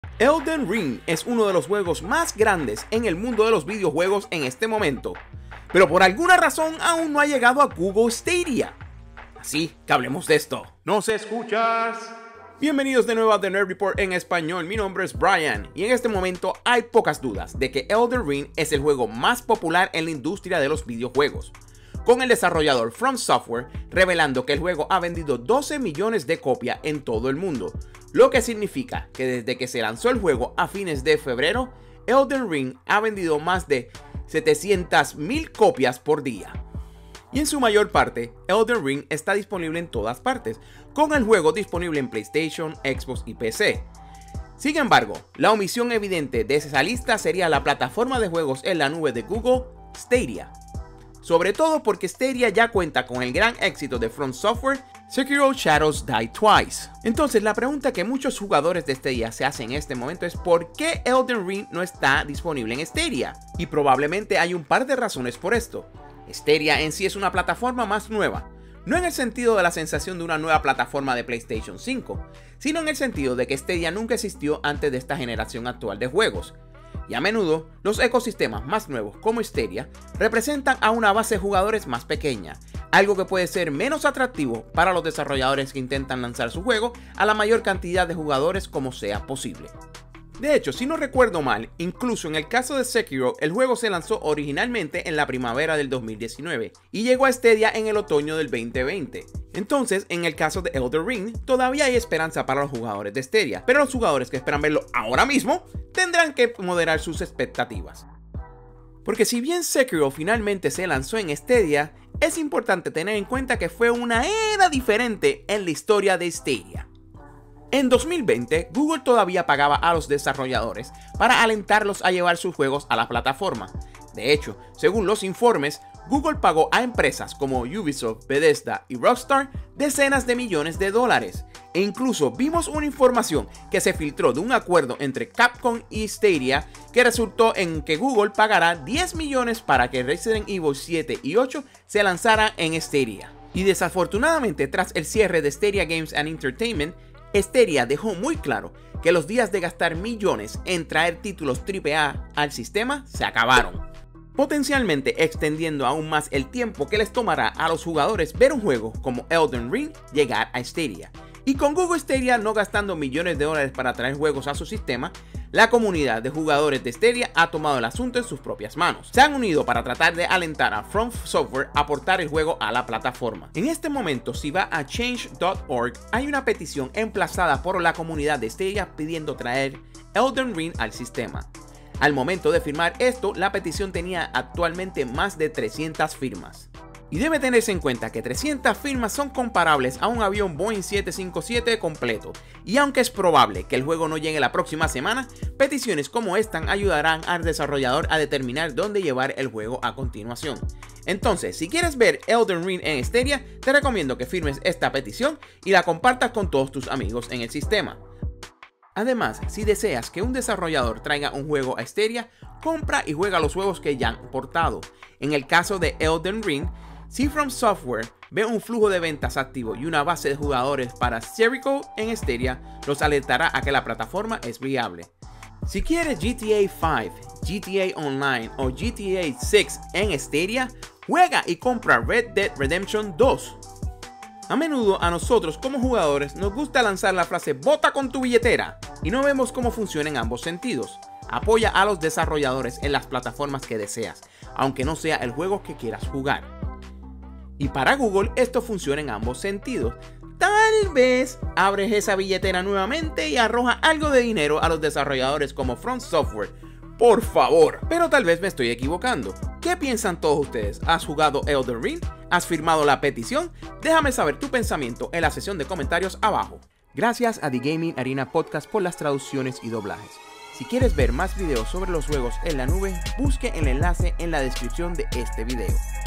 Elden Ring es uno de los juegos más grandes en el mundo de los videojuegos en este momento, pero por alguna razón aún no ha llegado a Google Stadia. Así que hablemos de esto. ¿Nos escuchas? Bienvenidos de nuevo a The Nerd Report en español. Mi nombre es Brian y en este momento hay pocas dudas de que Elden Ring es el juego más popular en la industria de los videojuegos, con el desarrollador From Software revelando que el juego ha vendido 12 millones de copias en todo el mundo, lo que significa que desde que se lanzó el juego a fines de febrero, Elden Ring ha vendido más de 700,000 copias por día. Y en su mayor parte, Elden Ring está disponible en todas partes, con el juego disponible en PlayStation, Xbox y PC. Sin embargo, la omisión evidente de esa lista sería la plataforma de juegos en la nube de Google, Stadia. Sobre todo porque Stadia ya cuenta con el gran éxito de From Software, Sekiro Shadows Die Twice. Entonces la pregunta que muchos jugadores de Stadia se hacen en este momento es ¿por qué Elden Ring no está disponible en Stadia? Y probablemente hay un par de razones por esto. Stadia en sí es una plataforma más nueva, no en el sentido de la sensación de una nueva plataforma de PlayStation 5, sino en el sentido de que Stadia nunca existió antes de esta generación actual de juegos. Y a menudo, los ecosistemas más nuevos como Stadia representan a una base de jugadores más pequeña, algo que puede ser menos atractivo para los desarrolladores que intentan lanzar su juego a la mayor cantidad de jugadores como sea posible. De hecho, si no recuerdo mal, incluso en el caso de Sekiro, el juego se lanzó originalmente en la primavera del 2019 y llegó a Stadia en el otoño del 2020. Entonces, en el caso de Elden Ring, todavía hay esperanza para los jugadores de Stadia, pero los jugadores que esperan verlo ahora mismo tendrán que moderar sus expectativas. Porque si bien Sekiro finalmente se lanzó en Stadia, es importante tener en cuenta que fue una era diferente en la historia de Stadia. En 2020, Google todavía pagaba a los desarrolladores para alentarlos a llevar sus juegos a la plataforma. De hecho, según los informes, Google pagó a empresas como Ubisoft, Bethesda y Rockstar decenas de millones de dólares. E incluso vimos una información que se filtró de un acuerdo entre Capcom y Stadia que resultó en que Google pagará 10 millones para que Resident Evil 7 y 8 se lanzaran en Stadia. Y desafortunadamente, tras el cierre de Stadia Games and Entertainment, Stadia dejó muy claro que los días de gastar millones en traer títulos AAA al sistema se acabaron, potencialmente extendiendo aún más el tiempo que les tomará a los jugadores ver un juego como Elden Ring llegar a Stadia. Y con Google Stadia no gastando millones de dólares para traer juegos a su sistema, la comunidad de jugadores de Stadia ha tomado el asunto en sus propias manos. Se han unido para tratar de alentar a From Software a portar el juego a la plataforma. En este momento, si va a change.org, hay una petición emplazada por la comunidad de Stadia pidiendo traer Elden Ring al sistema. Al momento de firmar esto, la petición tenía actualmente más de 300 firmas. Y debe tenerse en cuenta que 300 firmas son comparables a un avión Boeing 757 completo, y aunque es probable que el juego no llegue la próxima semana, peticiones como esta ayudarán al desarrollador a determinar dónde llevar el juego a continuación. Entonces, si quieres ver Elden Ring en Stadia, te recomiendo que firmes esta petición y la compartas con todos tus amigos en el sistema. Además, si deseas que un desarrollador traiga un juego a Stadia, compra y juega los juegos que ya han portado. En el caso de Elden Ring, si From Software ve un flujo de ventas activo y una base de jugadores para Sekiro en Stadia, los alertará a que la plataforma es viable. Si quieres GTA 5, GTA Online o GTA 6 en Stadia, juega y compra Red Dead Redemption 2. A menudo a nosotros como jugadores nos gusta lanzar la frase "bota con tu billetera" y no vemos cómo funciona en ambos sentidos. Apoya a los desarrolladores en las plataformas que deseas, aunque no sea el juego que quieras jugar. Y para Google esto funciona en ambos sentidos. Tal vez abres esa billetera nuevamente y arroja algo de dinero a los desarrolladores como From Software. Por favor. Pero tal vez me estoy equivocando. ¿Qué piensan todos ustedes? ¿Has jugado Elden Ring? ¿Has firmado la petición? Déjame saber tu pensamiento en la sección de comentarios abajo. Gracias a The Gaming Arena Podcast por las traducciones y doblajes. Si quieres ver más videos sobre los juegos en la nube, busque el enlace en la descripción de este video.